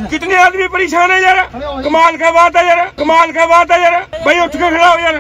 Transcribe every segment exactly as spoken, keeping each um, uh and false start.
कितने आदमी परेशान है यार, कमाल का बात है यार, कमाल का बात है यार। भाई उठ के खड़ा हो यार।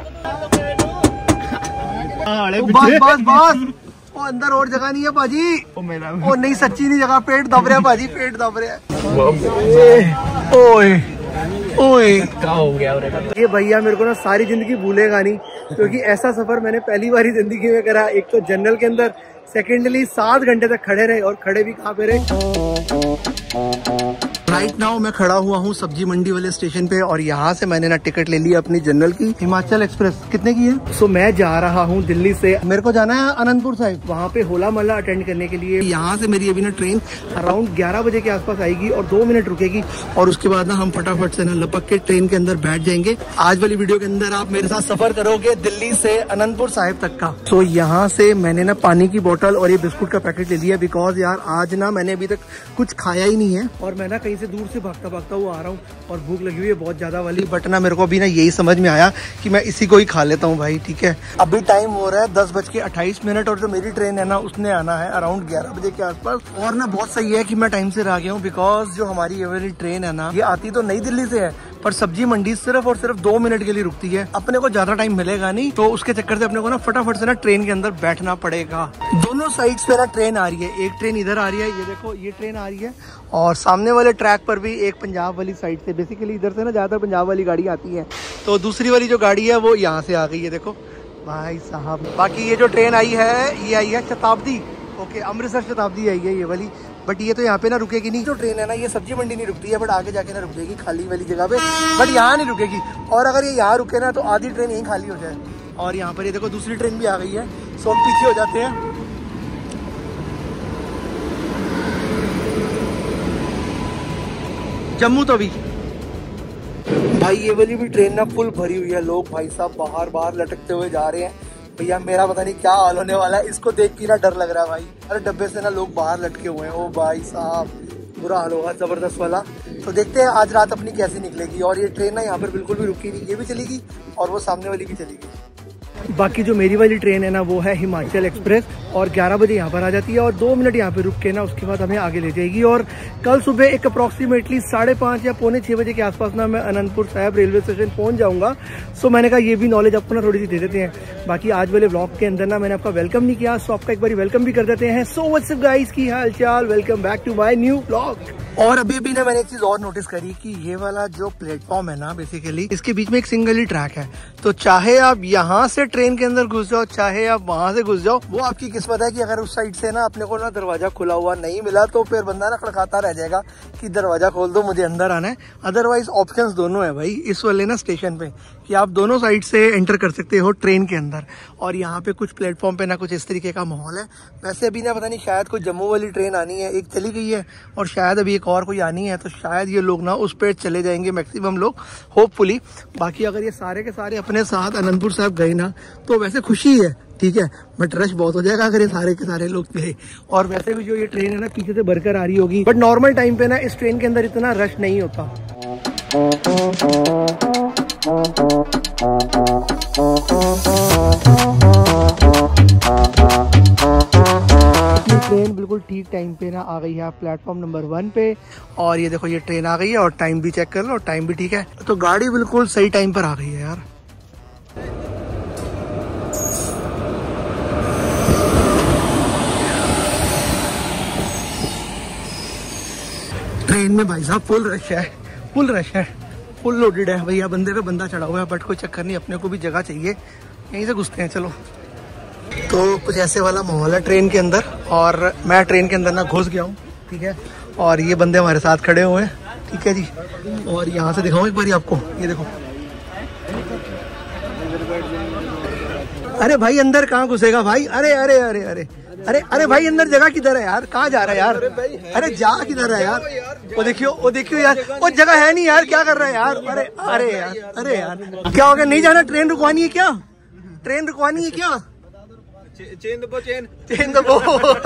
बस बस बस, वो अंदर और जगह नहीं है भाजी। ओ मेरा वो नहीं, सच्ची नहीं जगह, पेट दब रहा है भाजी, पेट दब रहा है। ओए ओए क्या हो गया ये भैया, मेरे को ना सारी जिंदगी भूलेगा नहीं, क्योंकि ऐसा सफर मैंने पहली बार जिंदगी में करा। एक तो जनरल के अंदर, सेकेंडली सात घंटे तक खड़े रहे, और खड़े भी कहाँ पे रहे। राइट नाउ मैं खड़ा हुआ हूँ सब्जी मंडी वाले स्टेशन पे, और यहाँ से मैंने ना टिकट ले ली अपनी जनरल की, हिमाचल एक्सप्रेस। कितने की है? सो so, मैं जा रहा हूँ दिल्ली से, मेरे को जाना है अनंतपुर साहिब, वहाँ पे होला महल्ला अटेंड करने के लिए। यहाँ से मेरी अभी ना ट्रेन अराउंड ग्यारह बजे के आसपास आएगी और दो मिनट रुकेगी, और उसके बाद ना हम फटाफट से ना लपक के ट्रेन के अंदर बैठ जाएंगे। आज वाली वीडियो के अंदर आप मेरे साथ सफर करोगे दिल्ली से अनंतपुर साहिब तक का। तो यहाँ से मैंने ना पानी की बोतल और ये बिस्कुट का पैकेट ले लिया, बिकॉज यार आज ना मैंने अभी तक कुछ खाया ही नहीं है, और मैं ना कहीं से दूर से भागता भागता हुआ आ रहा हूँ, और भूख लगी हुई है बहुत ज्यादा वाली। बट ना मेरे को अभी ना यही समझ में आया कि मैं इसी को ही खा लेता हूँ भाई, ठीक है। अभी टाइम हो रहा है दस बज के अट्ठाईस मिनट, और जो मेरी ट्रेन है ना उसने आना है अराउंड ग्यारह बजे के आसपास। और ना बहुत सही है कि मैं टाइम से आ गया हूँ, बिकॉज जो हमारी ये वाली ट्रेन है ना, ये आती तो नई दिल्ली से है, पर सब्जी मंडी सिर्फ और सिर्फ दो मिनट के लिए रुकती है। अपने को ज्यादा टाइम मिलेगा नहीं, तो उसके चक्कर से अपने को ना फटाफट से ना ट्रेन के अंदर बैठना पड़ेगा। दोनों साइड्स पे ना ट्रेन आ रही है, एक ट्रेन इधर आ रही है, ये देखो ये ट्रेन आ रही है, और सामने वाले ट्रैक पर भी एक पंजाब वाली साइड से, बेसिकली इधर से ना ज्यादातर पंजाब वाली गाड़ी आती है, तो दूसरी वाली जो गाड़ी है वो यहाँ से आ गई है, देखो भाई साहब। बाकी ये जो ट्रेन आई है, ये आई है शताब्दी, ओके अमृतसर शताब्दी आई है ये वाली, बट ये तो यहाँ पे ना रुकेगी नहीं। जो ट्रेन है ना ये सब्जी मंडी नहीं रुकती है, बट आगे जाके ना रुकेगी खाली वाली जगह पे, बट यहाँ नहीं रुकेगी। और अगर ये यहाँ रुके ना तो आधी ट्रेन यहीं खाली हो जाए। और यहाँ पर ये देखो दूसरी ट्रेन भी आ गई है, सो हम पीछे हो जाते हैं। जम्मू तवी भाई, ये वाली भी ट्रेन ना फुल भरी हुई है, लोग भाई साहब बाहर बाहर लटकते हुए जा रहे हैं। भैया मेरा पता नहीं क्या हाल होने वाला है, इसको देख के ना डर लग रहा है भाई। अरे डब्बे से ना लोग बाहर लटके हुए हैं, ओ भाई साहब बुरा हाल होगा जबरदस्त वाला। तो देखते हैं आज रात अपनी कैसी निकलेगी। और ये ट्रेन ना यहाँ पर बिल्कुल भी रुकी नहीं, ये भी चलेगी और वो सामने वाली भी चलेगी। बाकी जो मेरी वाली ट्रेन है ना वो है हिमाचल एक्सप्रेस, और ग्यारह बजे यहाँ पर आ जाती है, और दो मिनट यहाँ पे रुक के ना उसके बाद हमें आगे ले जाएगी। और कल सुबह एक अप्रॉक्सीमेटली साढ़े पाँच या पौने छः बजे के आसपास ना मैं अनंतपुर साहिब रेलवे स्टेशन पहुँच जाऊँगा। सो मैंने कहा ये भी नॉलेज आपको ना थोड़ी सी दे देते हैं। बाकी आज वाले व्लॉग के अंदर ना मैंने आपका वेलकम नहीं किया, सो आपका एक बार वेलकम भी कर देते हैं। सो व्हाट्स अप गाइस, की हाल चाल, welcome back to my new vlog. और अभी अभी ना मैंने एक चीज और नोटिस करी कि ये वाला जो प्लेटफॉर्म है ना, बेसिकली इसके बीच में एक सिंगल ही ट्रैक है, तो चाहे आप यहाँ से ट्रेन के अंदर घुस जाओ, चाहे आप वहां से घुस जाओ, वो आपकी किस्मत है कि अगर उस साइड से ना अपने को ना दरवाजा खुला हुआ नहीं मिला तो फिर बंदा ना खड़काता रह जाएगा कि दरवाजा खोल दो, मुझे अंदर आना है। अदरवाइज ऑप्शंस दोनों है भाई इस वाले ना स्टेशन पे, कि आप दोनों साइड से एंटर कर सकते हो ट्रेन के अंदर। और यहाँ पे कुछ प्लेटफॉर्म पे ना कुछ इस तरीके का माहौल है। वैसे अभी ना पता नहीं, शायद कोई जम्मू वाली ट्रेन आनी है, एक चली गई है, और शायद अभी एक और कोई आनी है, तो शायद ये लोग ना उस पे चले जाएंगे मैक्सिमम लोग, होपफुली। बाकी अगर ये सारे के सारे अपने साथ अनंतपुर साहिब गए ना तो वैसे खुशी है, ठीक है, बट रश बहुत हो जाएगा अगर ये सारे के सारे लोग गए। और वैसे भी जो ये ट्रेन है ना पीछे से भरकर आ रही होगी, बट नॉर्मल टाइम पे ना इस ट्रेन के अंदर इतना रश नहीं होता। ट्रेन बिल्कुल ठीक टाइम पे ना आ गई है प्लेटफॉर्म नंबर वन पे, और ये देखो ये ट्रेन आ गई है, और टाइम भी चेक कर लो, टाइम भी ठीक है, तो गाड़ी बिल्कुल सही टाइम पर आ गई है यार। ट्रेन में भाई साहब फुल रश है, फुल रश है, फुल लोडेड है भैया, बंदे पे बंदा चढ़ा हुआ है, बट कोई चक्कर नहीं, अपने को भी जगह चाहिए, यहीं से घुसते हैं चलो। तो कुछ ऐसे वाला माहौल है ट्रेन के अंदर, और मैं ट्रेन के अंदर ना घुस गया हूँ, ठीक है, और ये बंदे हमारे साथ खड़े हुए हैं, ठीक है जी। और यहाँ से दिखाऊँ एक बार आपको, ये देखो, अरे भाई अंदर कहाँ घुसेगा भाई, अरे अरे अरे अरे अरे अरे भाई अंदर जगह किधर है यार, कहाँ जा रहा है यार, अरे जा किधर है यार, वो देखियो वो देखियो यार, वो जगह है नहीं यार, क्या कर रहा है यार, अरे अरे यार अरे यार क्या हो गया, नहीं जाना, ट्रेन रुकवानी है क्या, ट्रेन रुकवानी है क्या, चेन दबो, चेन चेन दबो।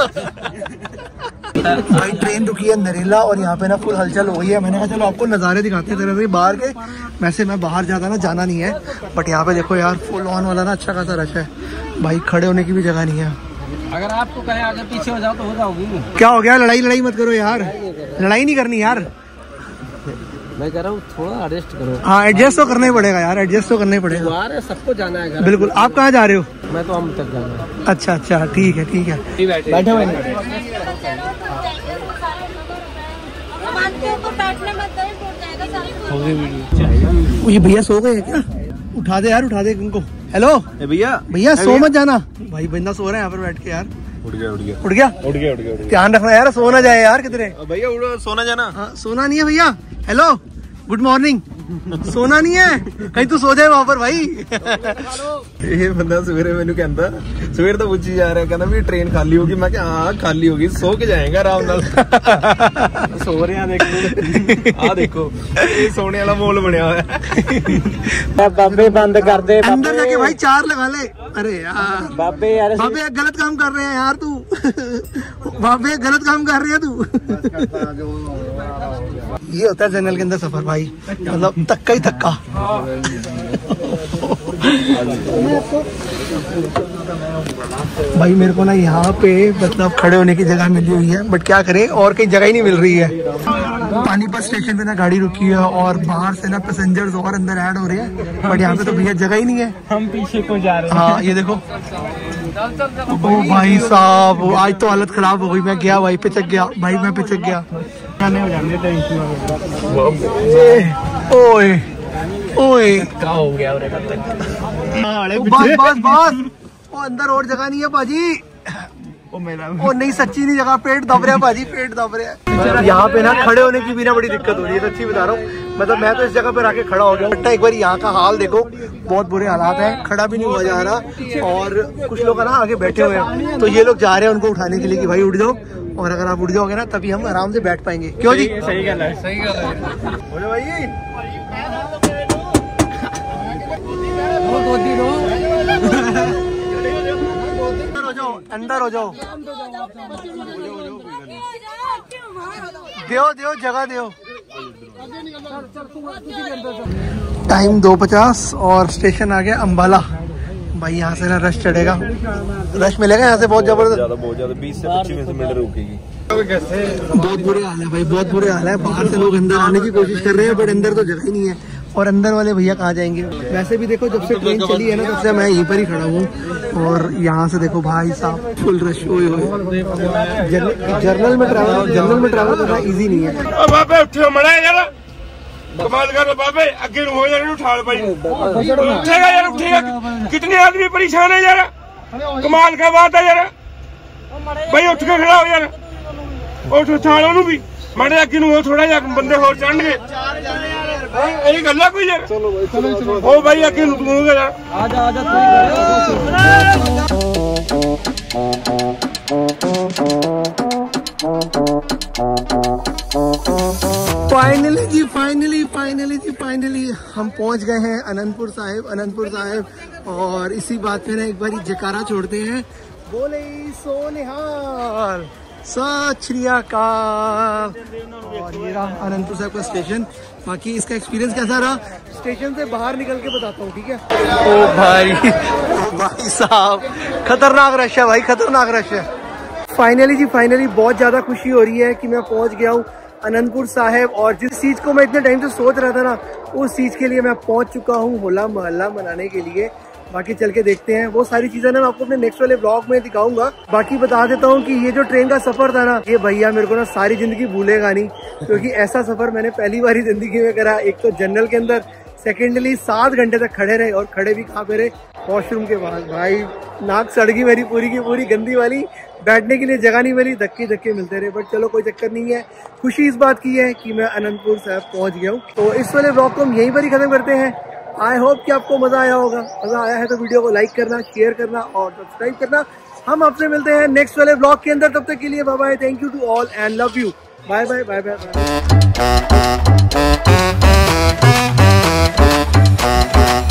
भाई ट्रेन रुकी है नरेला, और यहाँ पे ना फुल हलचल हो गई है। मैंने कहा चलो आपको नज़ारे दिखाते हैं जरा बाहर के। वैसे मैं बाहर जाता ना जाना नहीं है, बट यहाँ पे देखो यार फुल ऑन वाला ना अच्छा खासा रश है भाई, खड़े होने की भी जगह नहीं है। अगर आपको कहे आगे पीछे हो जाओ तो हो जाओगी। क्या हो गया, लड़ाई लड़ाई मत करो यार, लड़ाई नहीं करनी यार, मैं कह रहा हूँ थोड़ा एडजस्ट करो। हाँ एडजस्ट तो करना ही पड़ेगा यार, एडजस्ट तो करना ही पड़ेगा। सबको जाना है। बिल्कुल। आप कहाँ जा रहे हो? मैं तो हम तक जाना है। अच्छा अच्छा ठीक है ठीक है। बैठे हुए ये भैया सो गए क्या? उठा दे यार, उठा दे उनको। हेलो भैया भैया सो मत जाना भाई, बंदा सो रहा है यहाँ पर बैठ के यार। उठ गया उठ गया उठ गया उठ गया उठ गया। ध्यान रखना यार, सो ना जाए यार किधरे। भैया उड़ो, सोना जाना। हाँ सोना नहीं है भैया। Hello good morning. सोना नहीं है कहीं तू सो जाए वहां पर भाई। ये बंदा सवेरे मैंने कहता सवेर तो पूछी जा रहा है, कहना भी ट्रेन खाली होगी। मैं क्या हाँ खाली होगी, सो के जाएगा आराम नाल। सो रहे हैं देखो। आ देखो ये सोने वाला मोल बनया हुआ है। बाबे बंद कर दे अंदर जाके भाई, चार लगा ले। अरे यार बाबे यार, बाबे गलत काम कर रहे हैं यार तू। बाबे गलत काम कर रहे हैं तू। ये होता है जंगल के अंदर सफर भाई, मतलब तक्का ही तक्का। भाई मेरे को ना यहाँ पे मतलब खड़े होने की जगह मिली हुई है, बट क्या करें और कहीं जगह ही नहीं मिल रही है। पानीपत स्टेशन पे ना गाड़ी रुकी है और बाहर से ना पैसेंजर्स और अंदर ऐड हो रहे हैं, बट यहाँ पे तो भैया जगह ही नहीं है। हम पीछे को जा रहे हैं। हाँ ये देखो। ओ भाई साहब आज तो हालत खराब हो गई। मैं गया भाई, पिचक गया भाई, मैं पिचक गया। ओए ओए क्या हो गया? बस बस बस। ओ अंदर और जगह नहीं है भाजी। ओ मेरा ओ नहीं सच्ची नहीं जगह, पेट दब रहा है भाजी, पेट दब रहा है। यहाँ पे ना खड़े होने की भी ना बड़ी दिक्कत हो रही है, सच्ची बता रहा हूँ। मतलब मैं तो इस जगह पे आके खड़ा हो गया हूँ। एक बार यहाँ का हाल देखो, बहुत बुरे हालात हैं, खड़ा भी नहीं हुआ जा रहा। और कुछ लोग ना आगे बैठे हुए हैं, तो ये लोग जा रहे हैं उनको उठाने के लिए कि भाई उठ जाओ। और अगर आप उठ जाओगे ना तभी हम आराम से बैठ पाएंगे। क्यों जी? सही गल है, सही गल है। अंदर हो जाओ, देओ देओ जगह देओ। टाइम दो पचास और स्टेशन आ गया अम्बाला। भाई यहाँ से ना रश चढ़ेगा, रश मिलेगा यहाँ से बहुत जबरदस्त, बहुत ज्यादा। बीस से पच्चीस मिनट रुकेगी। बहुत बुरे हाल है भाई, बहुत बुरे हाल है। बाहर से लोग अंदर आने की कोशिश कर रहे हैं, बट अंदर तो जगह ही नहीं है। और अंदर वाले भैया कहाँ जाएंगे? वैसे भी देखो जब से ट्रेन चली है ना तब से मैं यहीं पर ही खड़ा हूँ। और यहाँ से देखो भाई साहब फुल रश। ओए ओए जर्नल में ट्रैवल जर्नल में ट्रैवल करना इजी नहीं है। बाबे उठो मड़ा यार, कमाल कर बाबे, अगे हो जाने उठाड़ भाई। उठेगा यार, उठेगा। कितने आदमी परेशान है यार, कमाल का बात है यार। भाई उठ के खड़ा हो यार, उठ उठाड़ो नू भी माड़े अगे हो, थोड़ा जा बंदे होर चढ़ गए। यही गल है कोई यार। ओ भाई अगे तू यार, आजा आजा। फाइनली जी फाइनली फाइनली जी फाइनली हम पहुंच गए हैं अनंतपुर साहिब, अनंतपुर साहिब। और इसी बात पे ना एक बार जयकारा छोड़ते हैं, बोले सो निहाल, सत श्री अकाल। और ये रहा अनंतपुर साहिब का स्टेशन। बाकी इसका एक्सपीरियंस कैसा रहा स्टेशन से बाहर निकल के बताता हूँ, ठीक है? ओ भाई ओ भाई साहब खतरनाक रश है भाई, खतरनाक रश है। फाइनली जी फाइनली बहुत ज्यादा खुशी हो रही है कि मैं पहुंच गया हूँ अनंतपुर साहिब। और जिस चीज को मैं इतने टाइम से सोच रहा था ना, उस चीज के लिए मैं पहुंच चुका हूँ, होला मोहल्ला मनाने के लिए। बाकी चल के देखते हैं, वो सारी चीजें ना मैं आपको अपने नेक्स्ट वाले ब्लॉग में दिखाऊंगा। बाकी बता देता हूँ कि ये जो ट्रेन का सफर था ना, ये भैया मेरे को ना सारी जिंदगी भूलेगा नहीं, क्योंकि ऐसा सफर मैंने पहली बार ही जिंदगी में करा। एक तो जनरल के अंदर, सेकेंडली सात घंटे तक खड़े रहे, और खड़े भी कहाँ पे रहे? वॉशरूम के पास। भाई नाक सड़गी मेरी पूरी की पूरी, गंदी वाली। बैठने के लिए जगह नहीं मिली, धक्के धक्के मिलते रहे, बट चलो कोई चक्कर नहीं है। खुशी इस बात की है कि मैं अनंतपुर साहिब पहुंच गया हूँ। तो इस वाले ब्लॉग को हम यहीं पर ही खत्म करते हैं। आई होप कि आपको मजा आया होगा। मजा आया है तो वीडियो को लाइक करना, शेयर करना और सब्सक्राइब करना। हम आपसे मिलते हैं नेक्स्ट वाले ब्लॉग के अंदर, तब तक के लिए bye bye, thank you to all and love you. Bye bye bye bye.